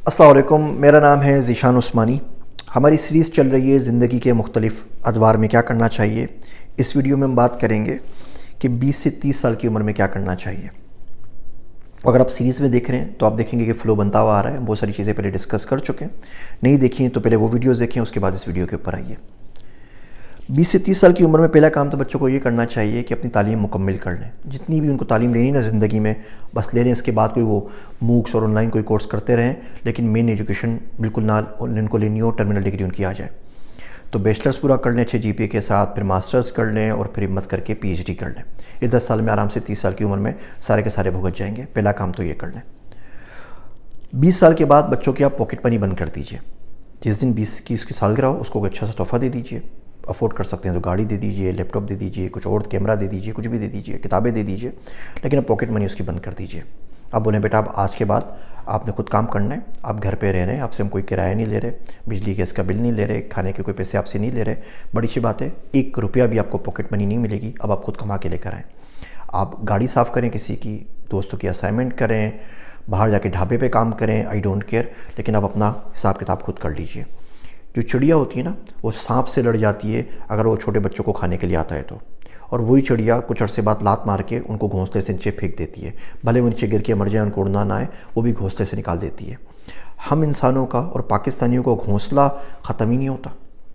السلام علیکم، میرا نام ہے ذیشان عثمانی۔ ہماری سیریز چل رہی ہے زندگی کے مختلف ادوار میں کیا کرنا چاہیے۔ اس ویڈیو میں ہم بات کریں گے کہ 20 سے 30 سال کی عمر میں کیا کرنا چاہیے۔ اگر آپ سیریز میں دیکھ رہے ہیں تو آپ دیکھیں گے کہ فلو بنتا ہوا آ رہا ہے، بہت ساری چیزیں پہلے ڈسکس کر چکے ہیں، نہیں دیکھی ہیں تو پہلے وہ ویڈیوز دیکھیں، اس کے بعد اس ویڈیو کے اوپر آئیے۔ 20 سے 30 سال کی عمر میں پہلا کام تو بچوں کو یہ کرنا چاہیے کہ اپنی تعلیم مکمل کر لیں۔ جتنی بھی ان کو تعلیم لینی نا زندگی میں بس لے لیں، اس کے بعد کوئی وہ موکس اور آن لائن کوئی کورس کرتے رہیں، لیکن مین ایجوکیشن بالکل نہ ان کو لینی ہو، ٹرمینل ڈگری ان کی آ جائے۔ تو بیچلرز پورا کر لیں اچھے جی پی اے کے ساتھ، پھر ماسٹرز کر لیں اور پھر ہمت کر کے پی ایچ ڈی کر لیں۔ یہ 10 سال میں آرام سے 30 سال کی عمر میں سارے کے سارے بھگت جائیں گے۔ پہلا کام تو یہ کر لیں۔ 20 سال کے بعد بچوں کی آپ پاکٹ منی بند کر دیجئے۔ جس دن 20 کی اس کی سالگرہ ہو اس کو کوئی اچھا سا تحفہ دے دیجئے، افورڈ کر سکتے ہیں تو گاڑی دے دیجئے، لیپ ٹاپ دے دیجئے، کچھ اور کیمرہ دے دیجئے، کچھ بھی دے دیجئے، کتابیں دے دیجئے، لیکن اب پاکٹ منی اس کی بند کر دیجئے۔ اب بولیں بیٹا اب آج کے بعد آپ نے خود کام کرنا ہے، آپ گھر پہ رہ رہے ہیں، آپ سے ہم کوئی کرایہ نہیں لے رہے، بجلی گیس کا بل نہیں لے رہے، کھانے کے کوئی پیسے آپ سے نہیں لے رہے۔ بڑی اچھی بات ہے، 1 روپیہ بھی آپ کو پاکٹ منی نہیں ملے گی، اب آپ خود کما کے لے کر آئیں۔ آپ گاڑی صاف کریں کسی کی، دوستوں کی اسائنمنٹ کریں، باہر جا کے ڈھابے پہ کام کریں، آئی ڈونٹ کیئر، لیکن آپ اپنا حساب کتاب خود کر لیجئے۔ جو چڑیا ہوتی ہے نا وہ سانپ سے لڑ جاتی ہے اگر وہ چھوٹے بچوں کو کھانے کے لیے آتا ہے تو، اور وہی چڑیا کچھ عرصے بعد لات مار کے ان کو گھونسلے سے نیچے پھینک دیتی ہے، بھلے وہ نیچے گر کے مر جائیں، ان کو اڑنا نہ آئے، وہ بھی گھونسلے سے نکال دیتی ہے۔ ہم انسانوں کا اور پاکستانیوں کا گھونسلہ ختم ہی نہیں ہوتا،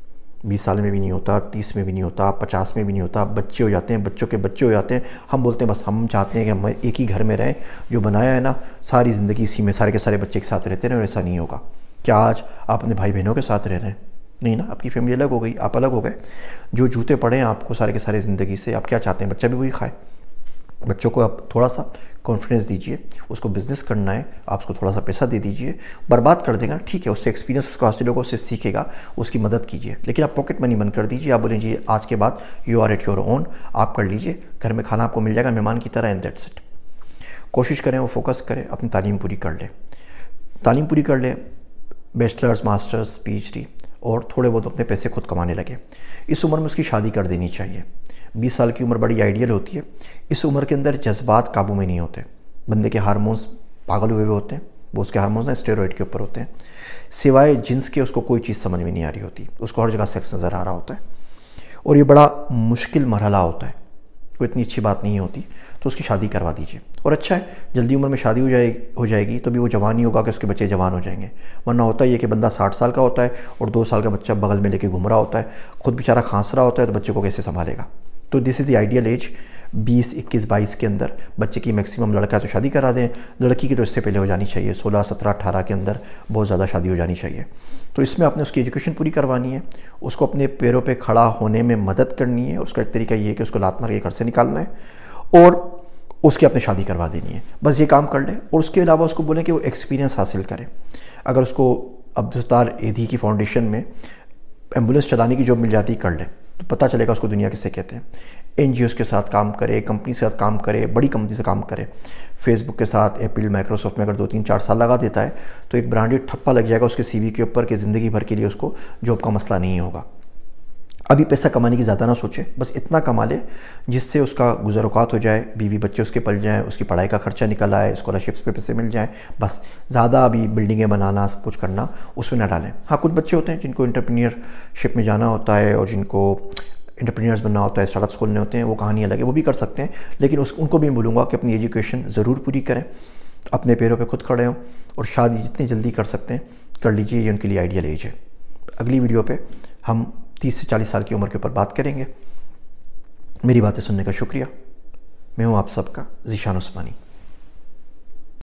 20 سال میں بھی نہیں ہوتا، 30 میں بھی نہیں ہوتا، 50 میں بھی نہیں ہوتا، بچے ہو جاتے ہیں، بچوں کے بچے ہو جاتے ہیں۔ ہم بولتے ہیں بس ہم چاہتے ہیں کہ ہم ایک ہی گھر میں رہیں، جو بنایا ہے نا ساری زندگی اسی میں سارے کے سارے بچے ایک ساتھ رہتے ہیں، اور ایسا نہیں ہوگا۔ کیا آج آپ اپنے بھائی بہنوں کے ساتھ رہ رہے ہیں؟ نہیں نا، آپ کی فیملی الگ ہو گئی، آپ الگ ہو گئے۔ جو جوتے پڑے ہیں آپ کو سارے کے سارے زندگی سے، آپ کیا چاہتے ہیں بچہ بھی وہی کھائے؟ بچوں کو آپ تھوڑا سا کانفیڈنس دیجئے، اس کو بزنس کرنا ہے، آپ اس کو تھوڑا سا پیسہ دے دیجئے، برباد کر دے گا ٹھیک ہے، اس سے ایکسپیرینس اس کو حاصل ہوگا، اس سے سیکھے گا، اس کی مدد کیجئے، لیکن آپ پاکٹ منی بند کر دیجئے۔ آپ بولیں جی آج کے بعد you are at your own, آپ کر لیجئے، گھر میں کھانا آپ کو مل جائے گا مہمان کی طرح، اینڈ دیٹس اٹ۔ کوشش کریں وہ فوکس کریں، اپنی تعلیم پوری کر لیں، تعلیم پوری کر لیں، bachelors, masters, P H D, اور تھوڑے بہت اپنے پیسے خود کمانے لگے۔ اس عمر میں اس کی شادی کر دینی چاہیے۔ 20 سال کی عمر بڑی آئیڈیل ہوتی ہے۔ اس عمر کے اندر جذبات قابو میں نہیں ہوتے، بندے کے ہارمونز پاگل ہوئے ہوتے ہیں، وہ اس کے ہارمونز نا اسٹیرائڈ کے اوپر ہوتے ہیں، سوائے جنس کے اس کو کوئی چیز سمجھ میں نہیں آ رہی ہوتی، اس کو ہر جگہ سیکس نظر آ رہا ہوتا ہے، اور یہ بڑا مشکل مرحلہ ہوتا ہے، کوئی اتنی اچھی بات نہیں ہوتی، تو اس کی شادی کروا دیجئے۔ اور اچھا ہے جلدی عمر میں شادی ہو جائے گی تو بھی وہ جوان نہیں ہوگا کہ اس کے بچے جوان ہو جائیں گے، ورنہ ہوتا یہ کہ بندہ 60 سال کا ہوتا ہے اور 2 سال کا بچہ بغل میں لے کے گھوم رہا ہوتا ہے، خود بیچارہ کھانس رہا ہوتا ہے، تو بچے کو کیسے سنبھالے گا؟ تو دس از دی آئیڈیل ایج، 20، 21، 22 کے اندر بچے کی میکسیمم، لڑکا تو شادی کرا دیں، لڑکی کی تو اس سے پہلے ہو جانی چاہیے، 16، 17، 18 کے اندر بہت زیادہ شادی ہو جانی چاہیے۔ تو اس میں آپ نے اس کی ایجوکیشن پوری کروانی ہے، اس کو اپنے پیروں پہ کھڑا ہونے میں مدد کرنی ہے۔ اس کا ایک طریقہ یہ ہے کہ اس کو لات مار کے گھر سے نکالنا ہے، اور اس کی اپنے شادی کروا دینی ہے، بس یہ کام کر لیں۔ اور اس کے علاوہ اس کو بولیں کہ وہ ایکسپیرینس حاصل کرے۔ اگر اس کو عبدالستار ایدھی کی فاؤنڈیشن میں ایمبولینس چلانے کی جاب مل جاتی کر لے، تو پتہ چلے گا اس کو دنیا کسے کہتے ہیں۔ این جی اوز کے ساتھ کام کرے، کمپنی سے ساتھ کام کرے، بڑی کمپنی سے کام کرے، فیس بک کے ساتھ، ایپل، مائکروسافٹ میں اگر 2، 3، 4 سال لگا دیتا ہے تو ایک برانڈیڈ ٹھپا لگ جائے گا اس کے سی وی کے اوپر کہ زندگی بھر کے لیے اس کو جاب کا مسئلہ نہیں ہوگا۔ ابھی پیسہ کمانے کی زیادہ نہ سوچے، بس اتنا کما لے جس سے اس کا گزر اوقات ہو جائے، بیوی بچے اس کے پل جائیں، اس کی پڑھائی کا خرچہ نکل آئے، اسکالرشپس پہ پیسے مل جائیں، بس زیادہ ابھی بلڈنگیں بنانا سب کچھ کرنا اس میں نہ ڈالیں۔ ہاں کچھ بچے ہوتے ہیں جن کو انٹرپرینیئرشپ میں جانا ہوتا ہے اور جن کو انٹرپرینیئرز بننا ہوتا ہے، اسٹارٹ اپس کھولنے ہوتے ہیں، وہ کہانی الگ ہے، وہ بھی کر سکتے ہیں، لیکن ان کو بھی میں بولوں گا کہ اپنی ایجوکیشن ضرور پوری کریں، اپنے پیروں پہ خود کھڑے ہوں، اور شادی جتنی جلدی کر سکتے ہیں کر لیجئے، یہ ان کے لیے آئیڈیل ایج ہے۔ اگلی ویڈیو پہ ہم 30 سے 40 سال کی عمر کے اوپر بات کریں گے۔ میری باتیں سننے کا شکریہ۔ میں ہوں آپ سب کا ذیشان عثمانی۔